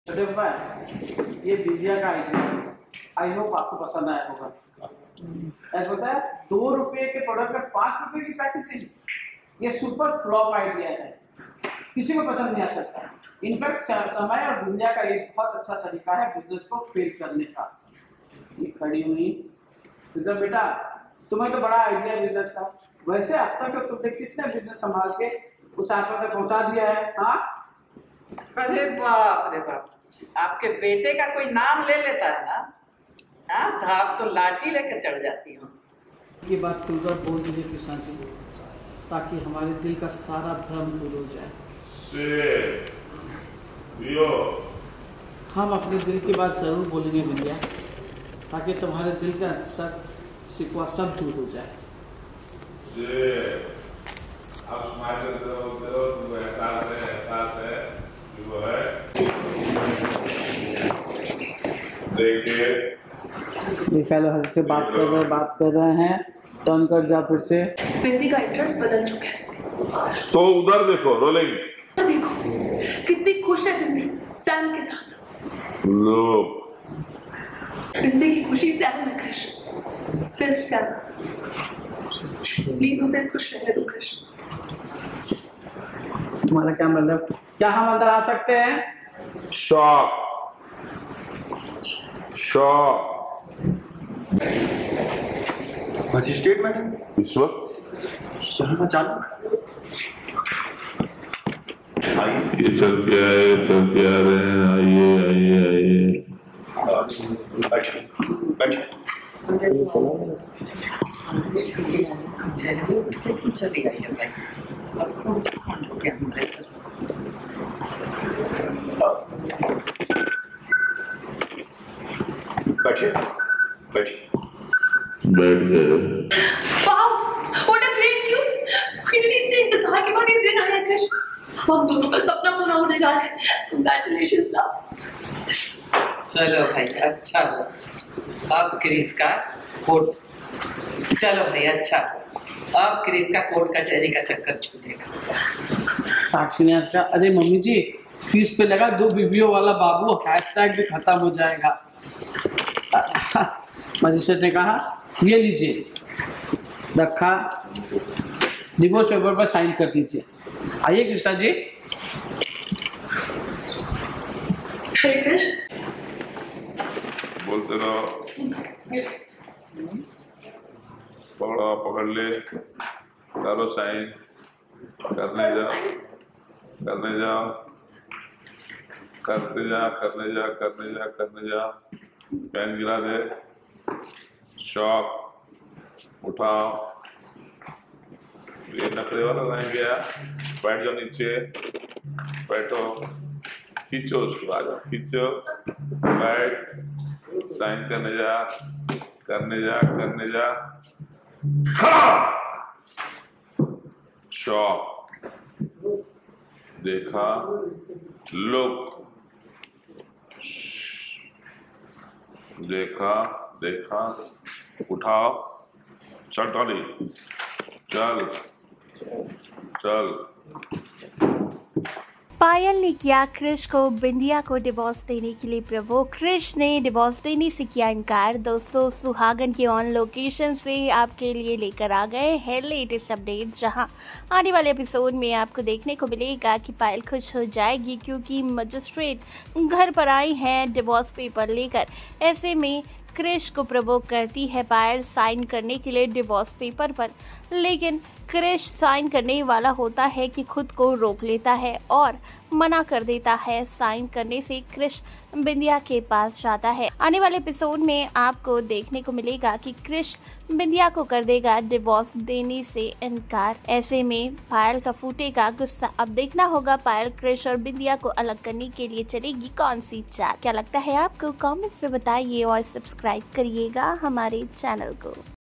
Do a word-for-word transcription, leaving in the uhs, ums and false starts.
देखो ये विद्या का आइडिया, आई होप आपको पसंद आया होगा। ऐसा होता है दो रुपए के प्रोडक्ट में पांच रुपए की पैकेजिंग, ये सुपर फ्लॉप आइडिया है, किसी को पसंद नहीं आ सकता। इनफैक्ट समय और दुनिया का एक बहुत अच्छा तरीका है बिजनेस को फेल करने का। ये खड़ी हुई तो बेटा तुम्हें तो बड़ा आइडिया बिजनेस का, वैसे अब तक तुमने कितने बिजनेस संभाल के उस आशा तक पहुंचा दिया है? हाँ अरे बाप रे बाप, आपके बेटे का कोई नाम ले लेता है ना, हाँ तो आप तो लाठी लेकर चढ़ जाती हूँ। ये बात खुलकर बोल दीजिए कृष्णा जी, ताकि हमारे दिल का सारा भ्रम दूर हो जाए। हम अपने दिल की बात जरूर बोलेंगे विद्या, ताकि तुम्हारे दिल का सब शिकवा सब दूर हो जाए। देखिए से बात कर रहे बात कर रहे हैं टर्न कर जा फिर से। बिंदी का एड्रेस बदल चुका है। तो उधर देखो रोलिंग, देखो कितनी खुश है बिंदी सैम के साथ। लो बिंदी की खुशी सैम में खुश, सिर्फ सैम। प्लीज उसे खुश रहने दो कृष्ण। तुम्हारा क्या मतलब? क्या हम अंदर आ सकते हैं? शॉक शॉक मजिस्ट्रेट मैडम इस वक्त यहाँ अचानक ये चल के आए चल के आ रहे हैं, आइए आइए आइए बैठिए बैठिए। चली गई है भाई, अब कौन सा खंड हो गया हमारे घर? बैठिए बैठिए बैठ गए। Wow what a great news, finally इतने इंतजार के बाद ये दिन आया कृष्ण। हम दोनों का सपना पूरा होने जा रहा है। Congratulations love. चलो भाई अच्छा हो, अब क्रिस का कोर्ट, चलो भाई अच्छा, अब क्रिस का कोर्ट कचहरी का चक्कर छूटेगा। साक्षी ने अच्छा, अरे मम्मी जी फीस पे लगा दो बीबियों वाला बाबू, हैशटैग भी खत्म हो जाएगा। मजिस्ट्रेट ने कहा ये लीजिए, रखा, डिवोर्स पेपर पर साइन कर दीजिए। आइए कृष्णा जी। हरे कृष्ण। बोलते रहो, पकड़ो पकड़ ले, करो साइन, करने जाओ करने जाओ करते जा करने जा करने जा करने जा। पेन गिरा दे, शॉक उठाओ, ये नखरे वाला लाइन गया, बैठ जाओ नीचे, बैठो, खींचो उसको, आ जाओ खींचो, बैठ, साइन करने जा करने जा करने जा, शॉक, देखा, लुक, देखा देखा, उठाओ, चल टॉली, चल चल। पायल ने किया क्रिश को बिंदिया को डिवोर्स देने के लिए प्रवोक। क्रिश ने डिवोर्स देने से किया इनकार। दोस्तों सुहागन के ऑन लोकेशन से आपके लिए लेकर आ गए हैं लेटेस्ट अपडेट, जहां आने वाले एपिसोड में आपको देखने को मिलेगा कि पायल खुश हो जाएगी क्योंकि मजिस्ट्रेट घर पर आई हैं डिवोर्स पेपर लेकर। ऐसे में क्रिश को प्रवोक करती है पायल साइन करने के लिए डिवोर्स पेपर पर, लेकिन क्रिश साइन करने वाला होता है कि खुद को रोक लेता है और मना कर देता है साइन करने से। क्रिश बिंदिया के पास जाता है। आने वाले एपिसोड में आपको देखने को मिलेगा कि क्रिश बिंदिया को कर देगा डिवोर्स देने से इनकार। ऐसे में पायल का फूटेगा गुस्सा। अब देखना होगा पायल क्रिश और बिंदिया को अलग करने के लिए चलेगी कौन सी चाल। क्या लगता है आपको? कमेंट्स में बताइए और सब्सक्राइब करिएगा हमारे चैनल को।